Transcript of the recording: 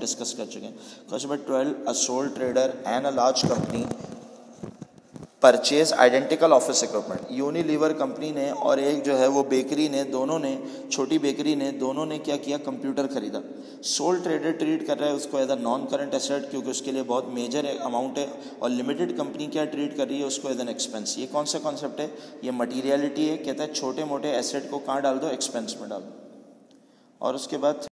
Discuss कर चुके हैं। Question number 12, a sole trader and a large company purchase identical office equipment. Unilever company ने और एक जो है वो बेकरी ने, दोनों ने, छोटी बेकरी ने, दोनों ने क्या किया, कंप्यूटर खरीदा। सोल ट्रेडर ट्रीट कर रहा है उसको as a non current asset क्योंकि उसके लिए बहुत मेजर अमाउंट है, और लिमिटेड कंपनी क्या ट्रीट कर रही है उसको एज एन एक्सपेंस। ये कौन सा कॉन्सेप्ट है, ये मटीरियलिटी है। कहता है छोटे मोटे एसेट को कहाँ डाल दो, एक्सपेंस में डाल दो। और उसके बाद